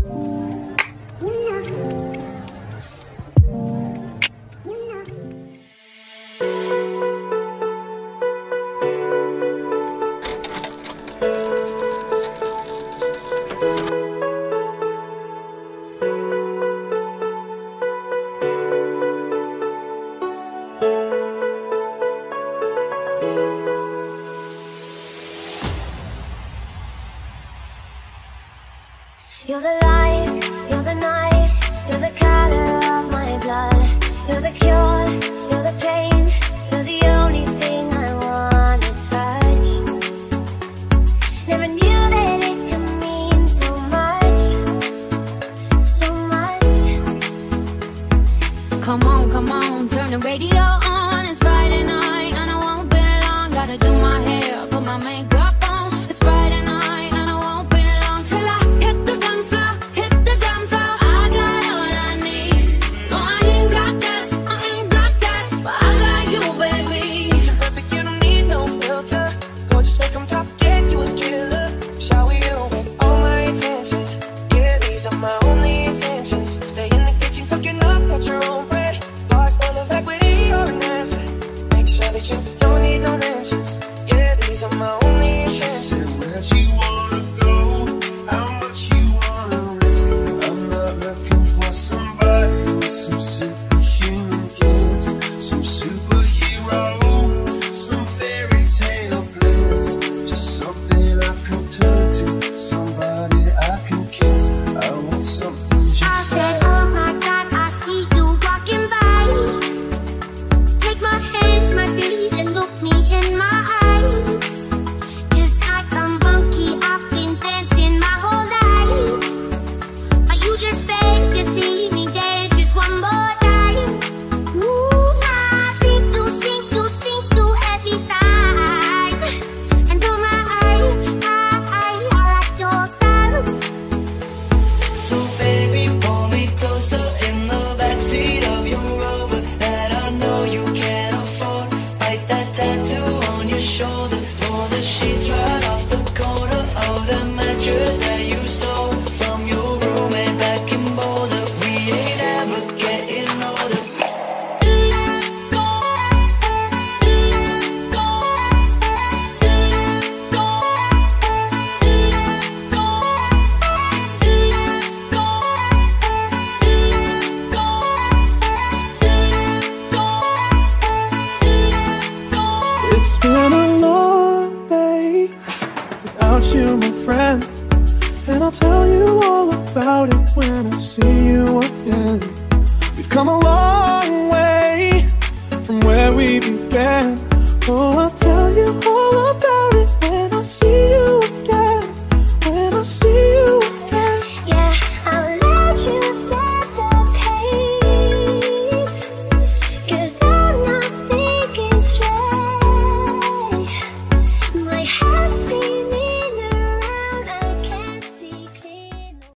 You're the light, you're the night, you're the color of my blood. You're the cure, you're the pain, you're the only thing I wanna touch. Never knew that it could mean so much, so much. Come on, turn the radio on. It's Friday night and I won't be long. Gotta do my hair, put my makeup on. It's Friday night and I won't be long till I hit the dance floor, hit the dance floor. I got all I need. No, I ain't got cash, but I got you, baby. You're perfect, you don't need no filter. Gorgeous, make 'em top 10, you a killer. Shower you with all my attention. Yeah, these are my only intentions. Stay in the kitchen, cooking up at your own bread. Heart full of equity or an asset. Make sure that you don't need no mentions. Yeah, these are my only intentions. Where'd you wanna go? How much you wanna risk? I'm not looking for somebody with some superhuman gifts, some superhero, some fairy tale bliss. Just something I can turn to, somebody I can kiss. I want something I just said, like. oh my God, I see you walking by. Take my hands, my feet, and look me in my eyes. Just like a monkey, I've been dancing my whole life. But you just beg to see me dance just one more time. Ooh, I sing through every time. And oh my, I like your style. So baby, pull me closer in the backseat of your Rover that I know you can't afford. Bite that tattoo on your shoulder. Pull the sheets right off the corner of the mattress that you stole from your roommate back in Boulder. We ain't ever getting older. It's been a long day without you, my friend. And I'll tell you all about it when I see you again. We've come a long way from where we began. Oh, I'll tell you all about it when I see you